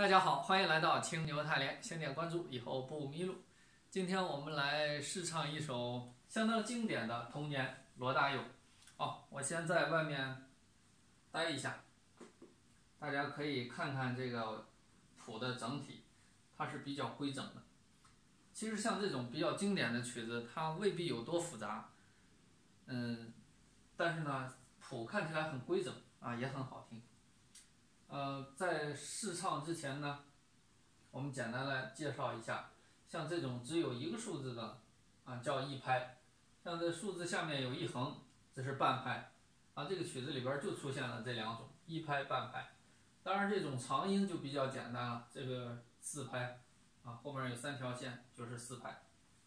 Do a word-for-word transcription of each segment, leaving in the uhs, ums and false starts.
大家好，欢迎来到青牛太连，先点关注，以后不迷路。今天我们来试唱一首相当经典的《童年》，罗大佑。哦，我先在外面待一下，大家可以看看这个谱的整体，它是比较规整的。其实像这种比较经典的曲子，它未必有多复杂，嗯，但是呢，谱看起来很规整啊，也很好听。呃，在试唱之前呢，我们简单来介绍一下，像这种只有一个数字的啊叫一拍，像这数字下面有一横，这是半拍啊。这个曲子里边就出现了这两种一拍半拍。当然，这种长音就比较简单了，这个四拍啊，后面有三条线就是四拍。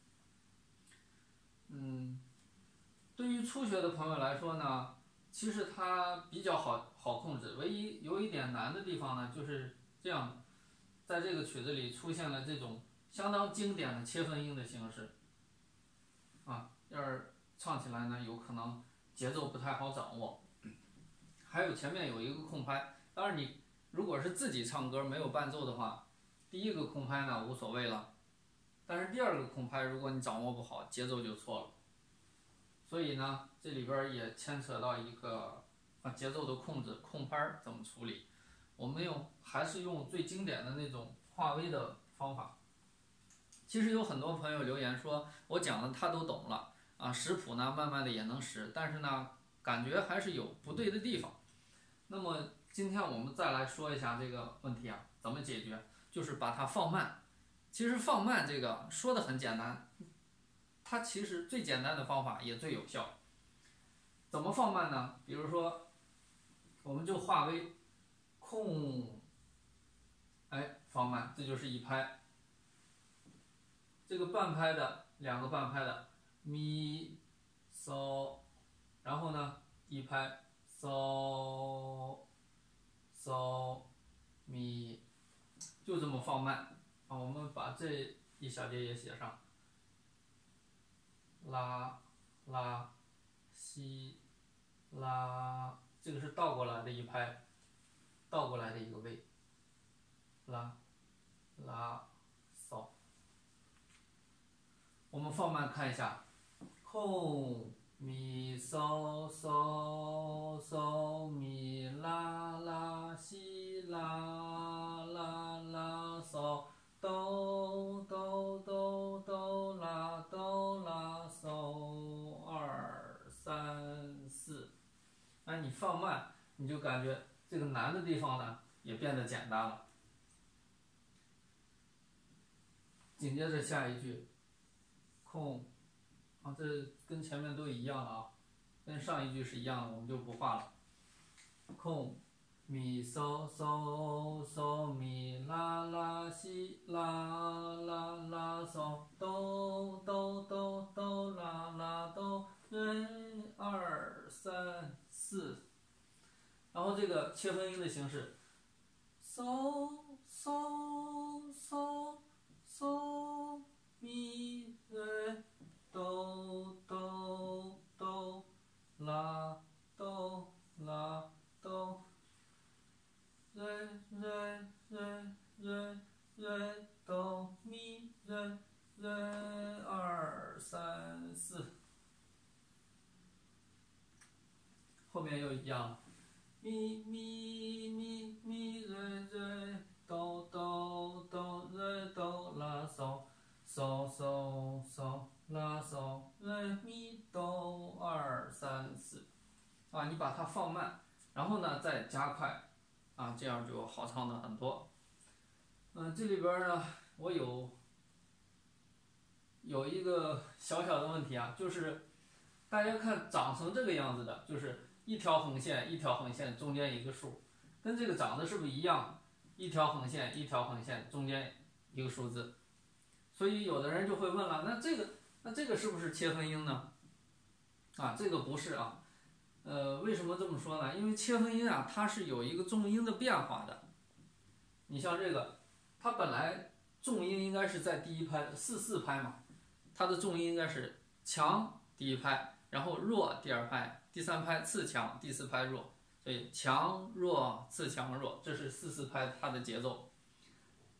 嗯，对于初学的朋友来说呢，其实它比较好好控制，唯一有一点难的地方呢，就是这样，在这个曲子里出现了这种相当经典的切分音的形式，啊，要是唱起来呢，有可能节奏不太好掌握。还有前面有一个空拍，当然你如果是自己唱歌没有伴奏的话，第一个空拍呢无所谓了，但是第二个空拍如果你掌握不好，节奏就错了。所以呢，这里边也牵扯到一个啊节奏的控制，空拍怎么处理？我们用还是用最经典的那种画微的方法。其实有很多朋友留言说，我讲的他都懂了啊，识谱呢慢慢的也能识，但是呢，感觉还是有不对的地方。那么今天我们再来说一下这个问题啊，怎么解决？就是把它放慢。其实放慢这个说的很简单。它其实最简单的方法也最有效。怎么放慢呢？比如说，我们就画微空，哎，放慢，这就是一拍。这个半拍的，两个半拍的咪嗦，然后呢一拍嗦嗦咪，就这么放慢啊。我们把这一小节也写上。拉拉西拉，这个是倒过来的一拍，倒过来的一个位。拉拉嗦，我们放慢看一下，空咪嗦嗦嗦咪拉拉西拉拉拉嗦。哆哆哆哆啦哆啦嗦，二三四。哎，你放慢，你就感觉这个难的地方呢也变得简单了。紧接着下一句，空，啊，这跟前面都一样啊，跟上一句是一样的，我们就不画了。空。咪嗦嗦嗦咪啦啦西啦啦啦嗦，哆哆哆哆啦啦哆，瑞二三四。然后这个切分音的形式，嗦嗦嗦嗦咪瑞哆哆哆啦哆啦哆。瑞瑞瑞瑞瑞哆咪瑞瑞二三四，后面又一样了，咪咪咪咪瑞瑞哆哆哆瑞哆啦嗦，嗦嗦嗦啦嗦瑞咪哆二三四，啊，你把它放慢，然后呢再加快。啊，这样就好唱的很多。嗯，这里边呢，我有有一个小小的问题啊，就是大家看长成这个样子的，就是一条横线，一条横线，中间一个数，跟这个长得是不是一样？一条横线，一条横线，中间一个数字。所以有的人就会问了，那这个那这个是不是切分音呢？啊，这个不是啊。呃，为什么这么说呢？因为切分音啊，它是有一个重音的变化的。你像这个，它本来重音应该是在第一拍四四拍嘛，它的重音应该是强第一拍，然后弱第二拍，第三拍次强，第四拍弱，所以强弱次强弱，这是四四拍它的节奏。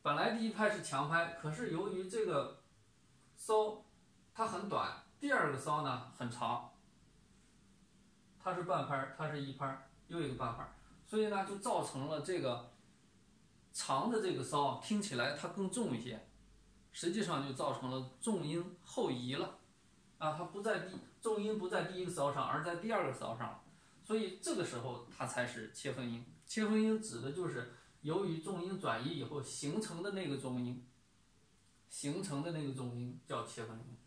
本来第一拍是强拍，可是由于这个梢它很短，第二个梢呢很长，它是半拍，它是一拍，又一个半拍，所以呢就造成了这个长的这个梢听起来它更重一些，实际上就造成了重音后移了，啊，它不在第重音不在第一个梢上，而在第二个梢上，所以这个时候它才是切分音。切分音指的就是由于重音转移以后形成的那个重音，形成的那个重音叫切分音。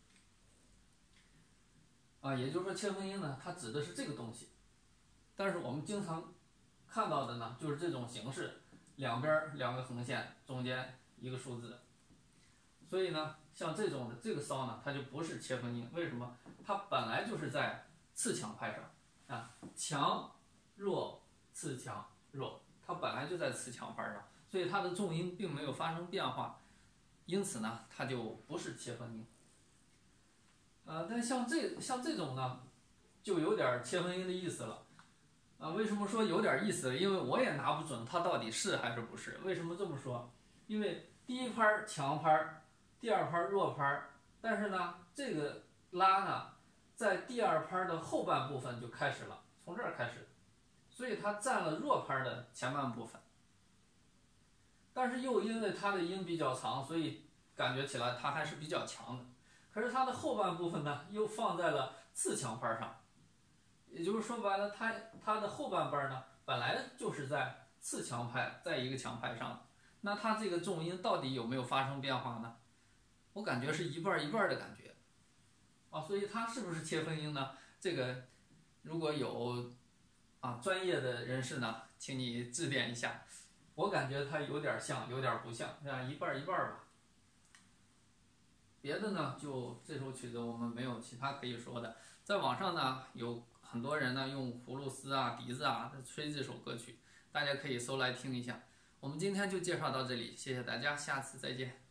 啊，也就是说切分音呢，它指的是这个东西，但是我们经常看到的呢，就是这种形式，两边两个横线，中间一个数字。所以呢，像这种的这个梢呢，它就不是切分音。为什么？它本来就是在次强拍上啊，强弱次强弱，它本来就在次强拍上，所以它的重音并没有发生变化，因此呢，它就不是切分音。呃，但像这像这种呢，就有点切分音的意思了。啊，为什么说有点意思？因为我也拿不准它到底是还是不是。为什么这么说？因为第一拍强拍，第二拍弱拍，但是呢，这个拉呢，在第二拍的后半部分就开始了，从这儿开始，所以它占了弱拍的前半部分。但是又因为它的音比较长，所以感觉起来它还是比较强的。可是它的后半部分呢，又放在了次强拍上，也就是说白了，它它的后半拍呢，本来就是在次强拍，在一个强拍上，那它这个重音到底有没有发生变化呢？我感觉是一半一半的感觉，啊，所以它是不是切分音呢？这个如果有啊专业的人士呢，请你指点一下。我感觉它有点像，有点不像，这样一半一半吧。别的呢，就这首曲子我们没有其他可以说的。在网上呢，有很多人呢用葫芦丝啊、笛子啊吹这首歌曲，大家可以搜来听一下。我们今天就介绍到这里，谢谢大家，下次再见。